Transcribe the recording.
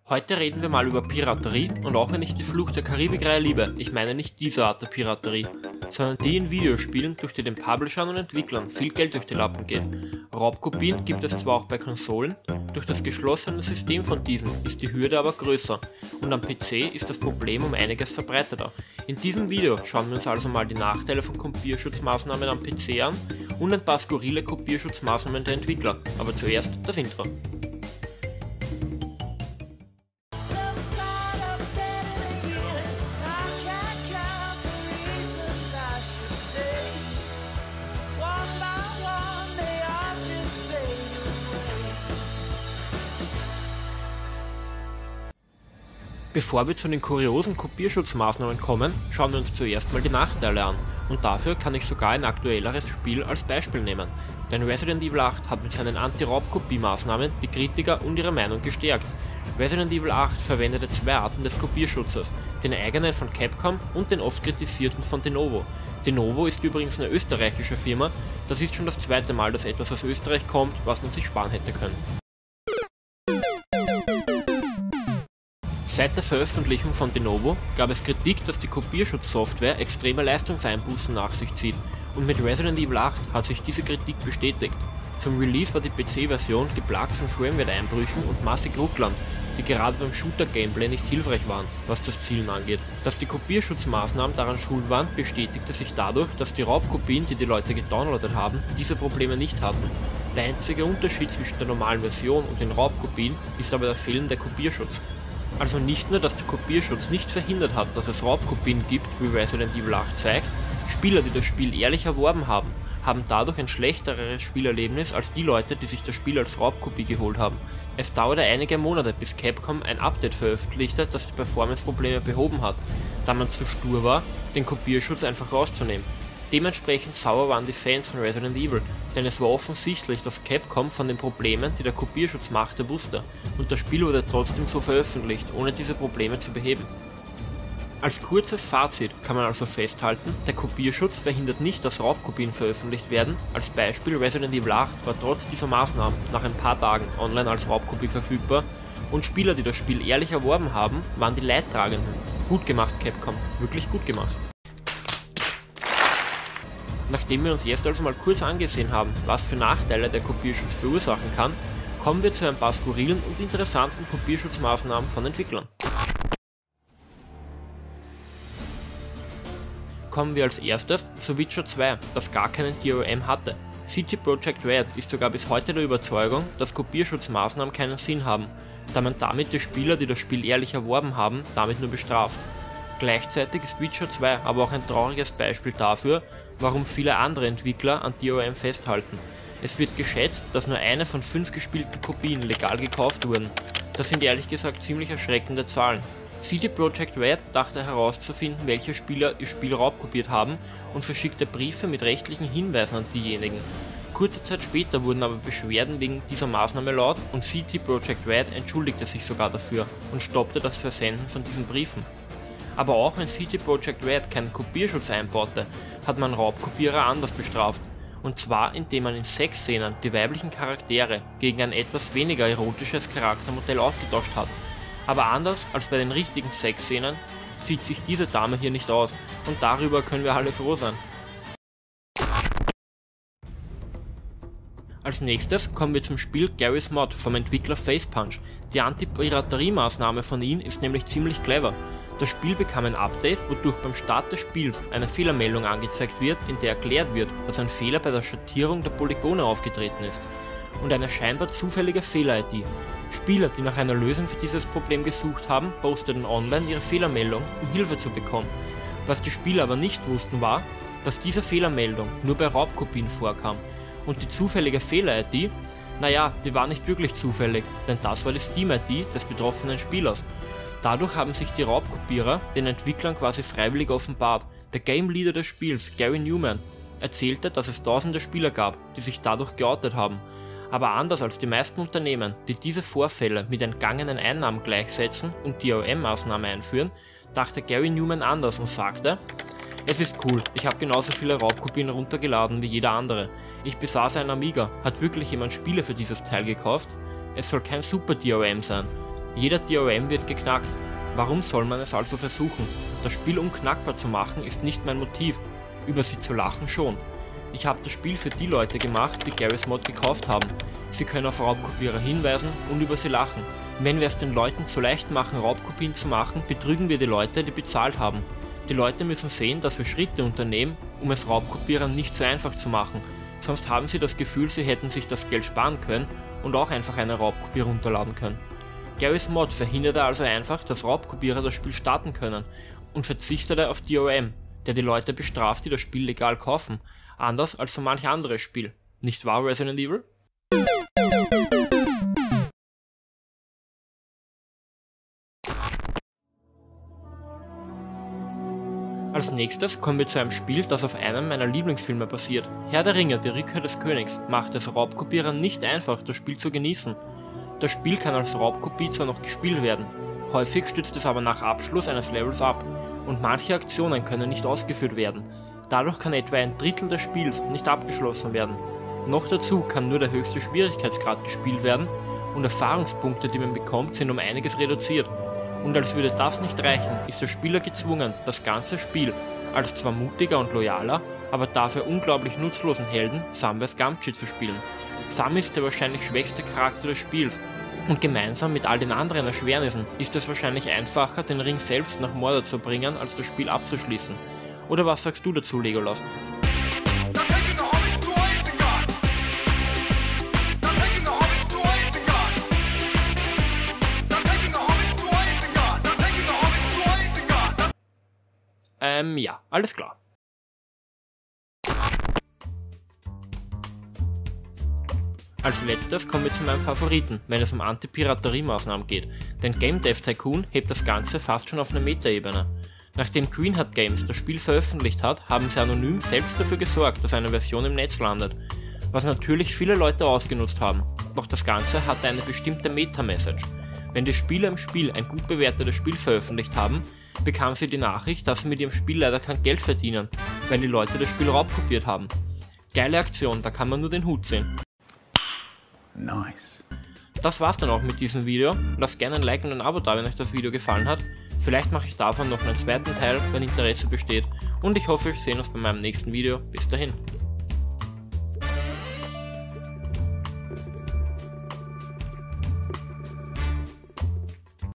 Heute reden wir mal über Piraterie und auch wenn ich die Flucht der Karibik-Reihe liebe, ich meine nicht diese Art der Piraterie, sondern die in Videospielen, durch die den Publishern und Entwicklern viel Geld durch die Lappen geht. Raubkopien gibt es zwar auch bei Konsolen, durch das geschlossene System von diesen ist die Hürde aber größer und am PC ist das Problem um einiges verbreiteter. In diesem Video schauen wir uns also mal die Nachteile von Kopierschutzmaßnahmen am PC an und ein paar skurrile Kopierschutzmaßnahmen der Entwickler, aber zuerst das Intro. Bevor wir zu den kuriosen Kopierschutzmaßnahmen kommen, schauen wir uns zuerst mal die Nachteile an. Und dafür kann ich sogar ein aktuelleres Spiel als Beispiel nehmen. Denn Resident Evil 8 hat mit seinen Anti-Raubkopie-Maßnahmen die Kritiker und ihre Meinung gestärkt. Resident Evil 8 verwendete zwei Arten des Kopierschutzes, den eigenen von Capcom und den oft kritisierten von Denuvo. Denuvo ist übrigens eine österreichische Firma, das ist schon das zweite Mal, dass etwas aus Österreich kommt, was man sich sparen hätte können. Seit der Veröffentlichung von Denuvo gab es Kritik, dass die Kopierschutzsoftware extreme Leistungseinbußen nach sich zieht und mit Resident Evil 8 hat sich diese Kritik bestätigt. Zum Release war die PC-Version geplagt von Framerate-Einbrüchen und massig Rucklern, die gerade beim Shooter-Gameplay nicht hilfreich waren, was das Zielen angeht. Dass die Kopierschutzmaßnahmen daran schuld waren, bestätigte sich dadurch, dass die Raubkopien, die die Leute gedownloadet haben, diese Probleme nicht hatten. Der einzige Unterschied zwischen der normalen Version und den Raubkopien ist aber der fehlende Kopierschutz. Also nicht nur, dass der Kopierschutz nicht verhindert hat, dass es Raubkopien gibt, wie Resident Evil 8 zeigt, Spieler, die das Spiel ehrlich erworben haben, haben dadurch ein schlechteres Spielerlebnis als die Leute, die sich das Spiel als Raubkopie geholt haben. Es dauerte einige Monate, bis Capcom ein Update veröffentlichte, das die Performance-Probleme behoben hat, da man zu stur war, den Kopierschutz einfach rauszunehmen. Dementsprechend sauer waren die Fans von Resident Evil, denn es war offensichtlich, dass Capcom von den Problemen, die der Kopierschutz machte, wusste, und das Spiel wurde trotzdem so veröffentlicht, ohne diese Probleme zu beheben. Als kurzes Fazit kann man also festhalten, der Kopierschutz verhindert nicht, dass Raubkopien veröffentlicht werden, als Beispiel Resident Evil 8 war trotz dieser Maßnahmen nach ein paar Tagen online als Raubkopie verfügbar und Spieler, die das Spiel ehrlich erworben haben, waren die Leidtragenden. Gut gemacht Capcom, wirklich gut gemacht. Nachdem wir uns erst also mal kurz angesehen haben, was für Nachteile der Kopierschutz verursachen kann, kommen wir zu ein paar skurrilen und interessanten Kopierschutzmaßnahmen von Entwicklern. Kommen wir als erstes zu Witcher 2, das gar keinen DRM hatte. CD Projekt Red ist sogar bis heute der Überzeugung, dass Kopierschutzmaßnahmen keinen Sinn haben, da man damit die Spieler, die das Spiel ehrlich erworben haben, damit nur bestraft. Gleichzeitig ist Witcher 2 aber auch ein trauriges Beispiel dafür, warum viele andere Entwickler an DRM festhalten. Es wird geschätzt, dass nur eine von 5 gespielten Kopien legal gekauft wurden. Das sind ehrlich gesagt ziemlich erschreckende Zahlen. CD Projekt Red dachte herauszufinden, welche Spieler ihr Spiel raubkopiert haben und verschickte Briefe mit rechtlichen Hinweisen an diejenigen. Kurze Zeit später wurden aber Beschwerden wegen dieser Maßnahme laut und CD Projekt Red entschuldigte sich sogar dafür und stoppte das Versenden von diesen Briefen. Aber auch wenn CD Projekt Red keinen Kopierschutz einbaute, hat man Raubkopierer anders bestraft. Und zwar indem man in Sexszenen die weiblichen Charaktere gegen ein etwas weniger erotisches Charaktermodell ausgetauscht hat. Aber anders als bei den richtigen Sexszenen sieht sich diese Dame hier nicht aus und darüber können wir alle froh sein. Als nächstes kommen wir zum Spiel Garry's Mod vom Entwickler Facepunch. Die Anti-Piraterie-Maßnahme von ihnen ist nämlich ziemlich clever. Das Spiel bekam ein Update, wodurch beim Start des Spiels eine Fehlermeldung angezeigt wird, in der erklärt wird, dass ein Fehler bei der Schattierung der Polygone aufgetreten ist und eine scheinbar zufällige Fehler-ID. Spieler, die nach einer Lösung für dieses Problem gesucht haben, posteten online ihre Fehlermeldung, um Hilfe zu bekommen. Was die Spieler aber nicht wussten war, dass diese Fehlermeldung nur bei Raubkopien vorkam und die zufällige Fehler-ID, naja, die war nicht wirklich zufällig, denn das war die Steam-ID des betroffenen Spielers. Dadurch haben sich die Raubkopierer den Entwicklern quasi freiwillig offenbart. Der Game Leader des Spiels, Gary Newman, erzählte, dass es tausende Spieler gab, die sich dadurch geoutet haben. Aber anders als die meisten Unternehmen, die diese Vorfälle mit entgangenen Einnahmen gleichsetzen und DRM-Maßnahmen einführen, dachte Gary Newman anders und sagte: Es ist cool, ich habe genauso viele Raubkopien runtergeladen wie jeder andere. Ich besaß einen Amiga, hat wirklich jemand Spiele für dieses Teil gekauft? Es soll kein Super DRM sein. Jeder DRM wird geknackt. Warum soll man es also versuchen? Das Spiel unknackbar zu machen ist nicht mein Motiv, über sie zu lachen schon. Ich habe das Spiel für die Leute gemacht, die Garry's Mod gekauft haben. Sie können auf Raubkopierer hinweisen und über sie lachen. Wenn wir es den Leuten zu leicht machen, Raubkopien zu machen, betrügen wir die Leute, die bezahlt haben. Die Leute müssen sehen, dass wir Schritte unternehmen, um es Raubkopierern nicht so einfach zu machen. Sonst haben sie das Gefühl, sie hätten sich das Geld sparen können und auch einfach eine Raubkopie runterladen können. Garry's Mod verhinderte also einfach, dass Raubkopierer das Spiel starten können und verzichtete auf DRM, der die Leute bestraft, die das Spiel legal kaufen, anders als so manch anderes Spiel. Nicht wahr, Resident Evil? Als nächstes kommen wir zu einem Spiel, das auf einem meiner Lieblingsfilme basiert. Herr der Ringe, die Rückkehr des Königs, macht es Raubkopierern nicht einfach, das Spiel zu genießen. Das Spiel kann als Raubkopie zwar noch gespielt werden, häufig stützt es aber nach Abschluss eines Levels ab und manche Aktionen können nicht ausgeführt werden. Dadurch kann etwa ein Drittel des Spiels nicht abgeschlossen werden. Noch dazu kann nur der höchste Schwierigkeitsgrad gespielt werden und Erfahrungspunkte, die man bekommt, sind um einiges reduziert. Und als würde das nicht reichen, ist der Spieler gezwungen, das ganze Spiel als zwar mutiger und loyaler, aber dafür unglaublich nutzlosen Helden Samwise Gamgee zu spielen. Sam ist der wahrscheinlich schwächste Charakter des Spiels und gemeinsam mit all den anderen Erschwernissen ist es wahrscheinlich einfacher, den Ring selbst nach Mordor zu bringen, als das Spiel abzuschließen. Oder was sagst du dazu, Legolas? Ja, alles klar. Als letztes kommen wir zu meinem Favoriten, wenn es um Anti-Piraterie-Maßnahmen geht, denn Game Dev Tycoon hebt das Ganze fast schon auf eine Meta-Ebene. Nachdem Green Hat Games das Spiel veröffentlicht hat, haben sie anonym selbst dafür gesorgt, dass eine Version im Netz landet, was natürlich viele Leute ausgenutzt haben, doch das Ganze hatte eine bestimmte Meta-Message. Wenn die Spieler im Spiel ein gut bewertetes Spiel veröffentlicht haben, bekamen sie die Nachricht, dass sie mit ihrem Spiel leider kein Geld verdienen, weil die Leute das Spiel raubkopiert haben. Geile Aktion, da kann man nur den Hut sehen. Nice. Das war's dann auch mit diesem Video. Lasst gerne ein Like und ein Abo da, wenn euch das Video gefallen hat. Vielleicht mache ich davon noch einen zweiten Teil, wenn Interesse besteht. Und ich hoffe, wir sehen uns bei meinem nächsten Video. Bis dahin.